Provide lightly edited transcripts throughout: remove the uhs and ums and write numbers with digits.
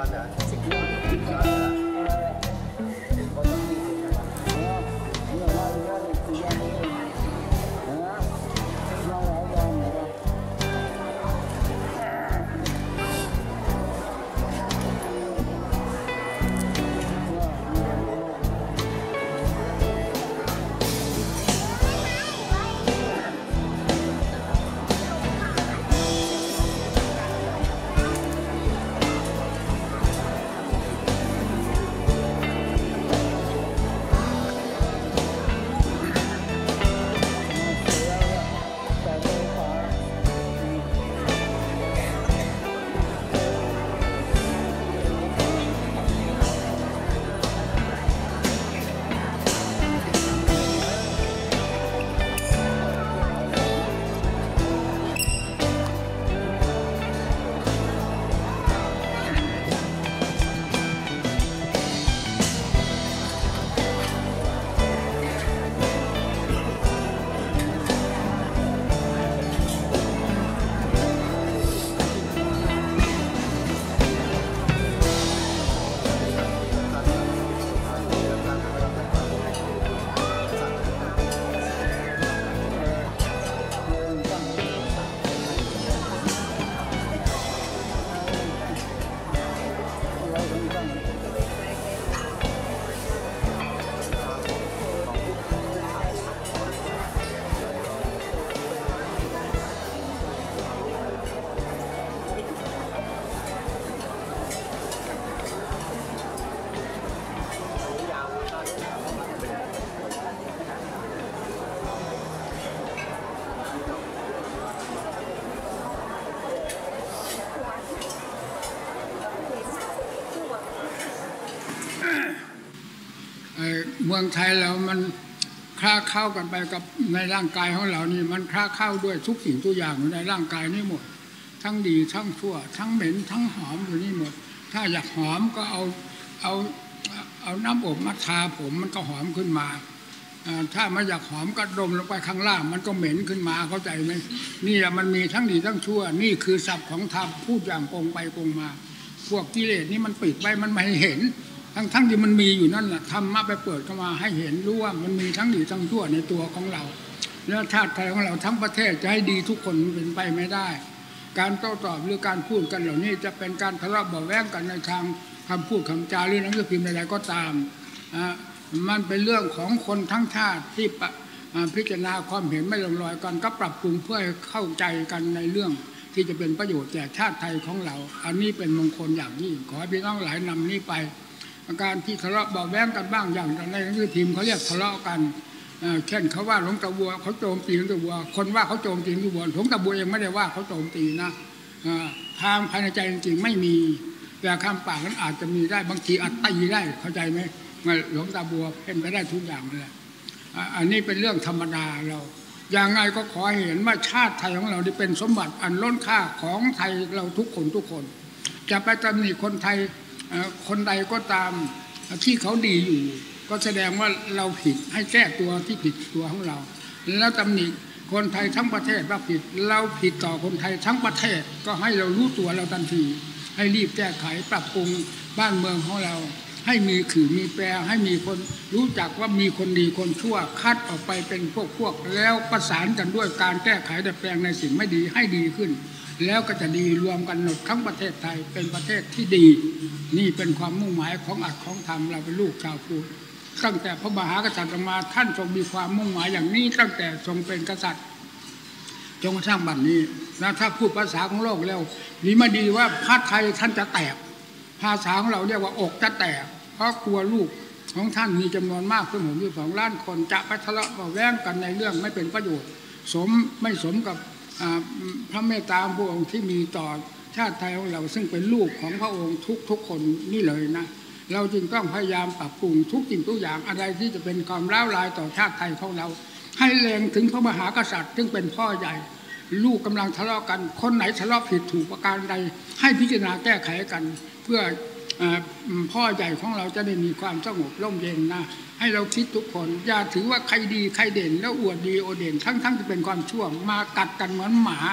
เมืองไทยเรามันคล้าเข้ากันไปกับในร่างกายของเรานี่มันคล้าเข้าด้วยทุกสิ่งทุกอย่างในร่างกายนี่หมดทั้งดีทั้งชั่วทั้งเหม็นทั้งหอมอยู่นี่หมดถ้าอยากหอมก็เอาน้ำอบมาทาผมมันก็หอมขึ้นมาถ้าไม่อยากหอมก็ดมลงไปข้างล่างมันก็เหม็นขึ้นมาเข้าใจไหมนี่แหละมันมีทั้งดีทั้งชั่วนี่คือศัพท์ของธรรมพูดอย่างโกงไปโกงมาพวกกิเลสนี่มันปิดไว้มันไม่เห็นทั้งที่มันมีอยู่นั่นแหละธรรมะไปเปิดเข้ามาให้เห็นรู้ว่ามันมีทั้งดีทั้งชั่วในตัวของเราแล้วชาติไทยของเราทั้งประเทศจะให้ดีทุกคนเป็นไปไม่ได้การโต้ตอบหรือการพูดกันเหล่านี้จะเป็นการทะเลาะเบาะแว้งกันในทางคำพูดคำจาหรือหนังสือพิมพ์ใดๆก็ตามมันเป็นเรื่องของคนทั้งชาติที่พิจารณาความเห็นไม่ลงรอยกันก็ปรับปรุงเพื่อเข้าใจกันในเรื่องที่จะเป็นประโยชน์แก่ชาติไทยของเราอันนี้เป็นมงคลอย่างยิ่งขอให้พี่น้องหลายนำนี้ไปการที่ทะเลาะเบาแว้งกันบ้างอย่างในหนังสือพิมพ์เขาเรียกทะเลาะกันเช่นเขาว่าหลวงตาบัวเขาโจมตีหลวงตาบัวคนว่าเขาโจมตีหลวงตาบัวหลวงตาบัวเองไม่ได้ว่าเขาโจมตีนะทางภายในใจจริงๆไม่มีแต่คำปากนั้นอาจจะมีได้บางทีอาจตีได้เข้าใจไหมหลวงตาบัวเป็นไปได้ทุกอย่างเลยอันนี้เป็นเรื่องธรรมดาเราอย่างไงก็ขอเห็นว่าชาติไทยของเราที่เป็นสมบัติอันล้นค่าของไทยเราทุกคนจะไปตำหนิคนไทยคนใดก็ตามที่เขาดีอยู่ก็แสดงว่าเราผิดให้แก้ตัวที่ผิดตัวของเราแล้วตำหนิคนไทยทั้งประเทศว่าผิดเราผิดต่อคนไทยทั้งประเทศก็ให้เรารู้ตัวเราทันทีให้รีบแก้ไขปรับปรุงบ้านเมืองของเราให้มีขื่อมีแปรให้มีคนรู้จักว่ามีคนดีคนชั่วคัดออกไปเป็นพวกแล้วประสานกันด้วยการแก้ไขดัดแปลงในสิ่งไม่ดีให้ดีขึ้นแล้วก็จะดีรวมกันหมดทั้งประเทศไทยเป็นประเทศที่ดีนี่เป็นความมุ่งหมายของอัตของธรรมเราเป็นลูกชาวพุทธตั้งแต่พระมหากษัตริย์มาท่านทรงมีความมุ่งหมายอย่างนี้ตั้งแต่ทรงเป็นกษัตริย์จนกระทั่งบัดนี้นะถ้าพูดภาษาของโลกแล้วนี่มาดีว่าพระไทยท่านจะแตกภาษาของเราเรียกว่าอกจะแตกเพราะกลัวลูกของท่านมีจำนวนมากถึง62 ล้านคนจะไปทะเลาะเบาแว้งกันในเรื่องไม่เป็นประโยชน์ไม่สมกับพระเมตตาพระองค์ที่มีต่อชาติไทยของเราซึ่งเป็นลูกของพระองค์ทุกคนนี่เลยนะเราจึงต้องพยายามปรับปรุงทุกสิ่งทุกอย่างอะไรที่จะเป็นความร้าวรานต่อชาติไทยของเราให้เล็งถึงพระมหากษัตริย์ซึ่งเป็นพ่อใหญ่ลูกกำลังทะเลาะกันคนไหนทะเลาะผิดถูกประการใดให้พิจารณาแก้ไขกันเพื่อพ่อใหญ่ของเราจะได้มีความสงบร่มเย็นนะให้เราคิดทุกคนอย่าถือว่าใครดีใครเด่นแล้วอวดดีโอเด่นทั้งที่เป็นความชั่วมากัดกันเหมือนหมา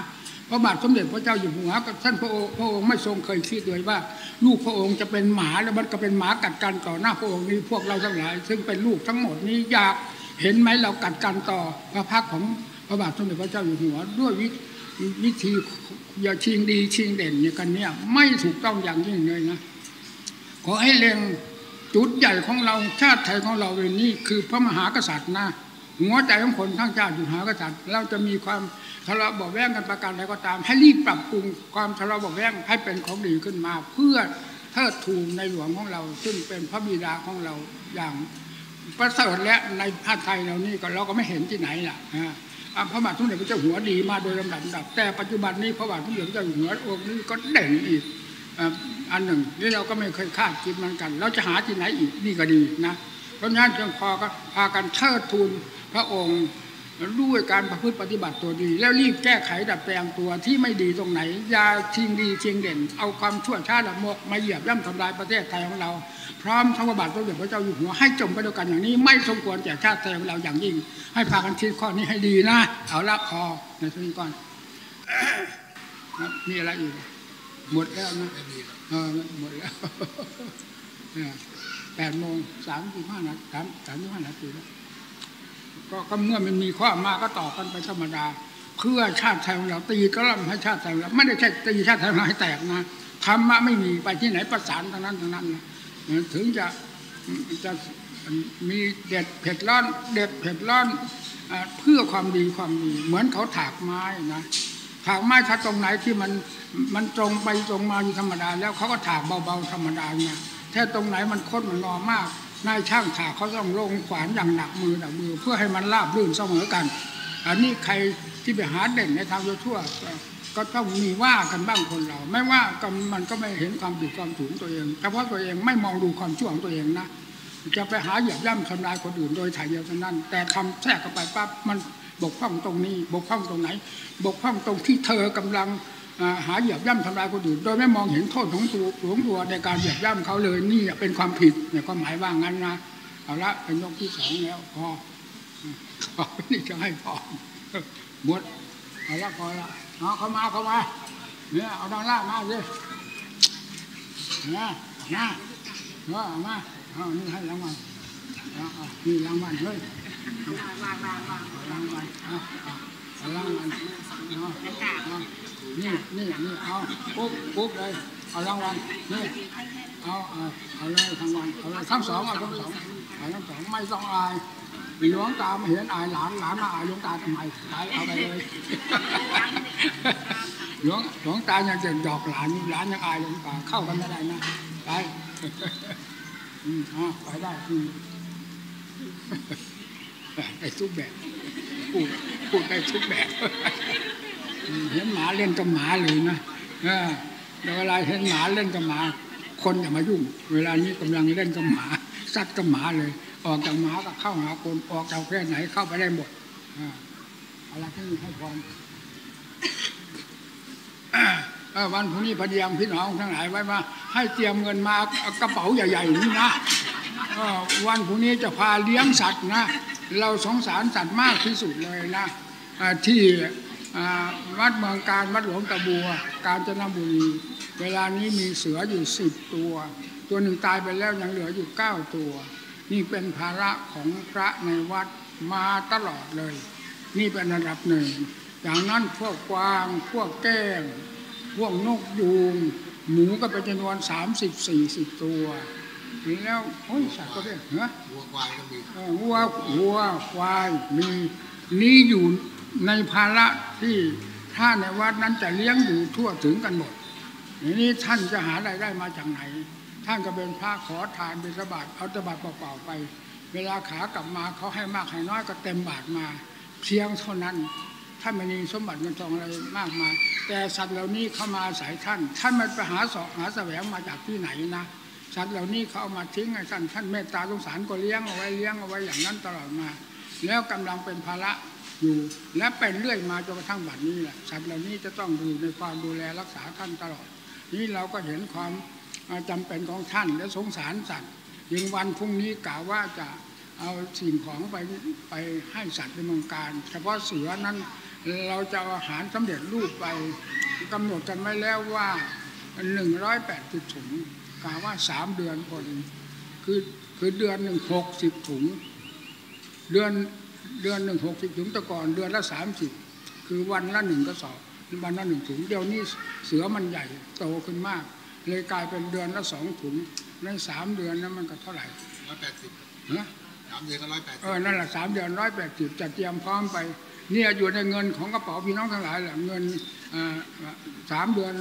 พระบาทสมเด็จพระเจ้าอยู่หัวกับท่านพระองค์ไม่ทรงเคยคิดเลยว่าลูกพระองค์จะเป็นหมาแล้วมันก็เป็นหมากัดกันต่อหน้าพระองค์นี้พวกเราทั้งหลายซึ่งเป็นลูกทั้งหมดนี้อยากเห็นไหมเรากัดกันต่อพระพักของพระบาทสมเด็จพระเจ้าอยู่หัวด้วยวิธีอย่าชิงดีชิงเด่นอย่างกันเนี่ยไม่ถูกต้องอย่างยิ่งเลยนะขอให้เล็งจุดใหญ่ของเราชาติไทยของเราเป็นนี่คือพระมหากษัตริย์นะหัวใจของคนทั้งชาติอยู่มหากษัตริย์เราจะมีความทะเลาะเบาะแว้งกันประการใดก็ตามให้รีบปรับปรุงความทะเลาะเบาะแว้งให้เป็นของดีขึ้นมาเพื่อเทิดทูนในหลวงของเราซึ่งเป็นพระบิดาของเราอย่างประเสริฐและในภาคไทยเรานี่ก็เราก็ไม่เห็นที่ไหนล่ะพระบาทสมเด็จพระเจ้าอยู่หัวดีมาโดยลำดับแต่ปัจจุบันนี้พระบาทสมเด็จพระเจ้าอยู่หัวองค์นี้ก็เด่นอีกอันหนึ่งนี่เราก็ไม่เคยคาดคิดเหมือนกันเราจะหาที่ไหนอีกนี่ก็ดีนะเพราะฉะนั้นจึงก็พากันเทิดทูนพระองค์ด้วยการประพฤติปฏิบัติตัวดีแล้วรีบแก้ไขดัดแปลงตัวที่ไม่ดีตรงไหนอย่าชิงดีชิงเด่นเอาความชั่วช้าละโมบมาเหยียบย่ำทำลายประเทศไทยของเราพร้อมทั้งพระบาทสมเด็จพระเจ้าอยู่หัวให้จมไปด้วยกันอย่างนี้ไม่สมควรแก่ชาติไทยของเราอย่างยิ่งให้พากันคิดข้อนี้ให้ดีนะเอาละพอในช่วงนี้ก่อนมีอะไรอีกหมดแล้วนะหมดแล้ว8:35 นาทีแล้วก็เมื่อมันมีข้อมาก็ต่อกันไปธรรมดาเพื่อชาติไทยของเราตีกระลำให้ชาติไทยเราไม่ได้แค่ตีชาติไทยเราให้แตกนะธรรมะไม่มีไปที่ไหนประสานทางนั้นนะถึงจะมีเด็ดเผ็ดร้อนเด็ดเผ็ดร้อนเพื่อความดีเหมือนเขาถากไม้นะถากไม้ถ้าตรงไหนที่มันตรงไปตรงมาอยู่ธรรมดาแล้วเขาก็ถากเบาๆธรรมดาเนี่ยถ้าตรงไหนมันคดมันงอมากนายช่างถากเขาต้องลงขวานอย่างหนักมือเพื่อให้มันราบรื่นเสมอกันอันนี้ใครที่ไปหาเด่นในทางชั่วก็ต้องมีว่ากันบ้างคนเราไม่ว่ามันก็ไม่เห็นความผิดความถูกตัวเองเฉพาะตัวเองไม่มองดูความชั่วของตัวเองนะจะไปหาเหยียบย่ำทำลายคนอื่นโดยถ่ายเดียวเท่านั้นแต่ทำแทรกเข้าไปปั๊บมันบกพร่องตรงนี้บกพร่องตรงไหนบกพร่องตรงที่เธอกำลังหาเหยียบย่ำทำลายคนอื่นโดยไม่มองเห็นโทษของตัวในการเหยียบย่ำเขาเลยนี่เป็นความผิดเนี่ยความหมายว่างั้นนะเอาละเป็นยกที่2แล้วพอนี่จะให้พอหมดเอาละพอละเอาเข้ามาเนี่ยเอาด้านล่างมาสิเนี่ยเอามาเอานี่ให้รางวัลนี่รางวัลเฮ้ยรางวัลเอารางวัลนี่เอาปุ๊บเลยเอารางวัลนี่เอาเลยรางวัลเอาเลยทั้งสองไม่ต้องอายหลวงตาไม่เห็นอายหลานมาอายหลวงตาทำไมเอาไปเลยหลวงตายังจะหยอกหลานยังอายหลวงตาเข้ากันไม่ได้นะไปไปได้ไอ้ทุกแบบพูดได้ทุกแบบเห็นหมาเล่นกับหมาเลยนะเวลาเห็นหมาเล่นกับหมาคนอย่ามายุ่งเวลานี้กำลังเล่นกับหมาซัดกับหมาเลยออกจากหมาก็เข้าหาคนออกจากแค่ไหนเข้าไปได้หมดอะไรที่มีให้พรวันพรุ่งนี้พอดีพี่น้องทั้งหลายไว้ว่าให้เตรียมเงินมากระเป๋าใหญ่ๆนี่นะวันพรุ่งนี้จะพาเลี้ยงสัตว์นะเราสงสารสัตว์มากที่สุดเลยนะที่วัดเมืองการวัดหลวงตะบัวกาญจนบุรีเวลานี้มีเสืออยู่10 ตัวหนึ่งตายไปแล้วยังเหลืออยู่9 ตัวนี่เป็นภาระของพระในวัดมาตลอดเลยนี่เป็นระดับหนึ่งอย่างนั้นพวกกวางพวกแก้งพวกนกยูงหมูก็เป็นจำนวน30-40 ตัวแล้วสัตว์ก็ได้เหรอวัวควายก็มีวัวควายมีนี่อยู่ในภาระที่ท่านในวัดนั้นจะเลี้ยงอยู่ทั่วถึงกันหมดนี้ท่านจะหารายได้มาจากไหนท่านก็เป็นพระขอทานบิณฑบาตเอาแต่บาตรเปล่าๆไปเวลาขากลับมาเขาให้มากให้น้อยก็เต็มบาตรมาเพียงเท่านั้นท่านไม่มีสมบัติเงินทองอะไรมากมายแต่สัตว์เหล่านี้เข้ามาอาศัยท่านมันไปหาแสวงมาจากที่ไหนนะสัตว์เหล่านี้เขาเอามาทิ้งให้ท่านเมตตาสงสารก็เลี้ยงเอาไว้อย่างนั้นตลอดมาแล้วกำลังเป็นภาระอยู่และเป็นเรื่อยมาจนกระทั่งบัดนี้แหละสัตว์เหล่านี้จะต้องอยู่ในความดูแลรักษาท่านตลอดนี้เราก็เห็นความจำเป็นของท่านและสงสารสัตว์ยิ่งวันพรุ่งนี้กล่าวว่าจะเอาสิ่งของไปให้สัตว์ในเมืองการเฉพาะเสือนั้นเราจะเอาอาหารสำเร็จรูปไปกำหนดกันไว้แล้วว่า180 ถุงกล่าวว่า3 เดือนพอดีคือเดือนหนึ่ง60 ถุงเดือนหนึ่ง60 ถุงแต่ก่อนเดือนละ30คือวันละ1 กระสอบวันละ1 ถุงเดี๋ยวนี้เสือมันใหญ่โตขึ้นมากเลยกลายเป็นเดือนละ2 ถุงใน3 เดือนนั้นมันก็เท่าไหร่180นะ3 เดือนก็180นั่นแหละ3 เดือน180จะเตรียมพร้อมไปเนี่ยอยู่ในเงินของกระเป๋าพี่น้องทั้งหลายแหละเงิน3 เดือน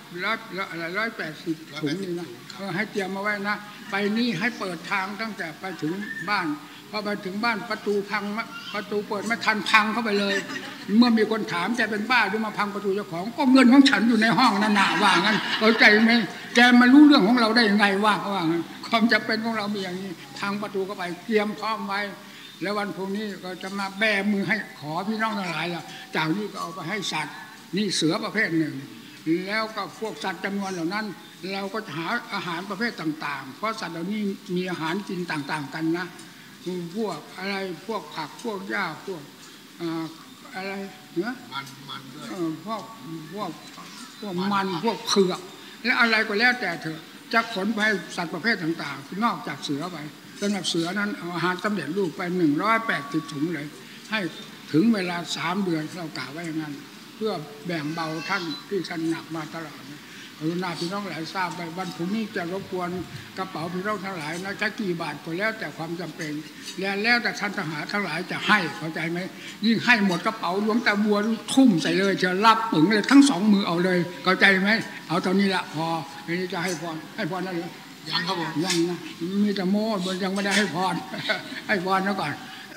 180 ถุงนี่นะให้เตรียมมาไว้นะไปนี่ให้เปิดทางตั้งแต่ไปถึงบ้านพอไปถึงบ้านประตูพังประตูเปิดไม่ทันพังเข้าไปเลยเมื่อมีคนถามแกเป็นบ้าหรือมาพังประตูเจ้าของก็เงินของฉันอยู่ในห้องนั่นน่ะว่างั้นเข้าใจไหมแกมารู้เรื่องของเราได้ยังไงว่างั้นความจำเป็นของเรามีอย่างนี้พังประตูเข้าไปเตรียมพร้อมไว้แล้ววันพรุ่งนี้ก็จะมาแบมือให้ขอพี่น้องทั้งหลายล่ะจากนี้ก็เอาไปให้สัตว์นี่เสือประเภทหนึ่งแล้วก็พวกสัตว์จำนวนเหล่านั้นเราก็หาอาหารประเภทต่างๆเพราะสัตว์เหล่านี้มีอาหารกินต่างๆกันนะพวกอะไรพวกผักพวกหญ้าพวกอะไรเนื้อมันด้วยพวกมันพวกเผือกและอะไรก็แล้วแต่เถอะจะขนไปสัตว์ประเภทต่างๆนอกจากเสือไปสำหรับเสือนั้นอาหารสำเร็จรูปไป180 ถุงเลยให้ถึงเวลา3 เดือนเรากล่าวไว้อย่างนั้นเพื่อแบ่งเบาท่านที่ท่านหนักมาตลอดพี่น้องหลายทราบไปวันพรุ่งนี้จะรบกวนกระเป๋าพี่น้องทั้งหลายนะจะกี่บาทก็แล้วแต่ความจำเป็นแล้วแต่ท่านทหารทั้งหลายจะให้เข้าใจไหมยิ่งให้หมดกระเป๋าหลวงตาบัวทุ่มใส่เลยจะรับปึ๋งเลยทั้ง2 มือเอาเลยเข้าใจไหมเอาเท่านี้ละพออันนี้จะให้พรนั่นเลยยังครับผมยังนะมีแต่โม้ยังไม่ได้ให้พรให้พรแล้วก่อน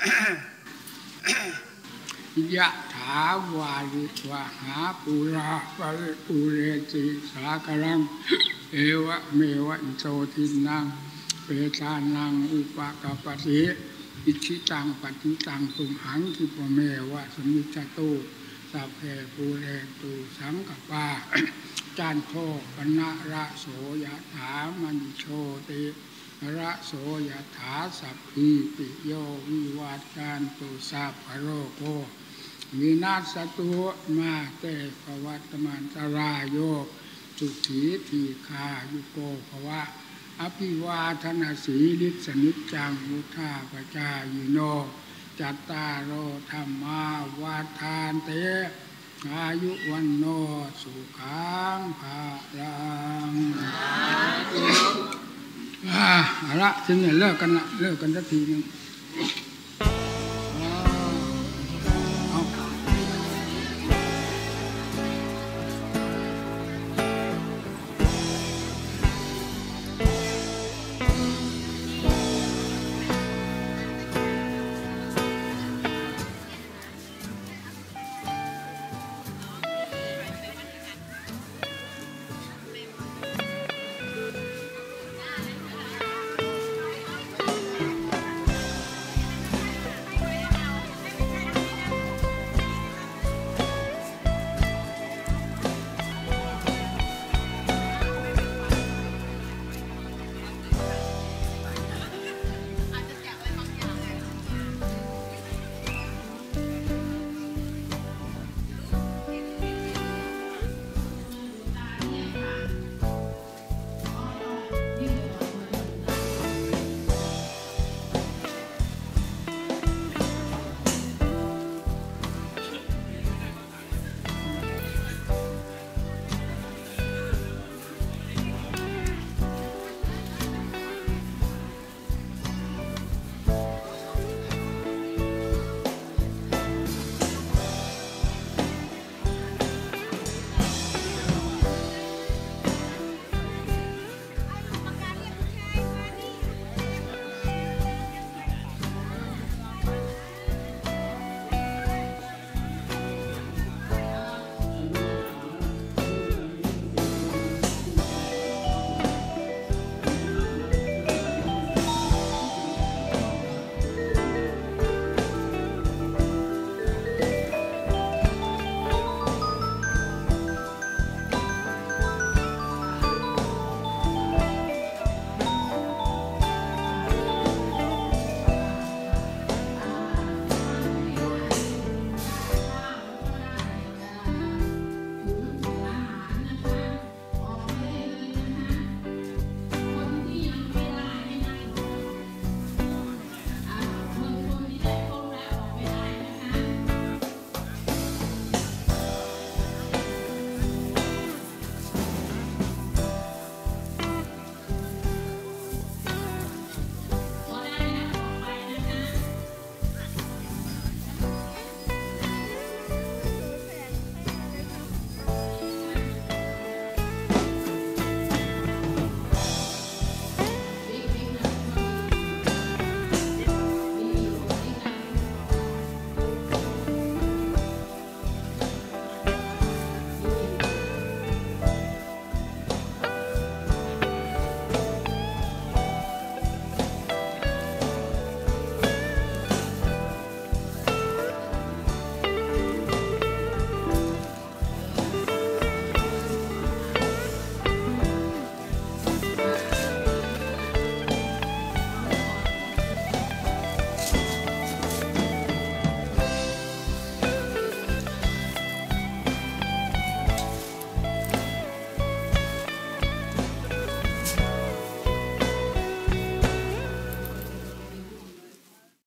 ยะถาวาริวะหาปุราปะริปุเรติสากรังเอวะเมวะอิโสทินังเปตานังอุปกปติอิชิตังปฏิตังตุมหังคิปเมวะสมิจจตุสัพเพปุเรตุสังกปาจานโทปนะระโสยะถามณิโชติระโสยะถาสัพพิปิโยวิวัจจันตุสัพพโรโควินาศตุมาเตภวัตมันตรายโยสุขีทีคายุโกภวะอภิวาทนาสีลิสนิจังมุทาปจายโนจัตตารโอธรรมาวาทานเตอายุวันโนสุขังภาลังเอาละทีนี้เลิกกันสักทีนึง